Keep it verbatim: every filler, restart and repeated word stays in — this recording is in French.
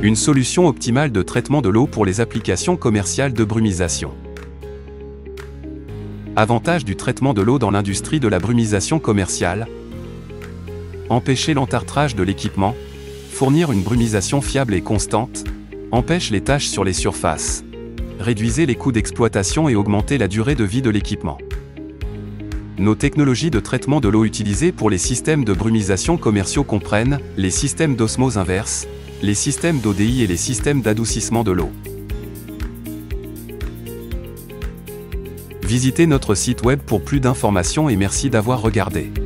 Une solution optimale de traitement de l'eau pour les applications commerciales de brumisation. Avantages du traitement de l'eau dans l'industrie de la brumisation commerciale. Empêcher l'entartrage de l'équipement. Fournir une brumisation fiable et constante. Empêche les taches sur les surfaces. Réduisez les coûts d'exploitation et augmentez la durée de vie de l'équipement. Nos technologies de traitement de l'eau utilisées pour les systèmes de brumisation commerciaux comprennent les systèmes d'osmose inverse, les systèmes d'O D I et les systèmes d'adoucissement de l'eau. Visitez notre site web pour plus d'informations et merci d'avoir regardé.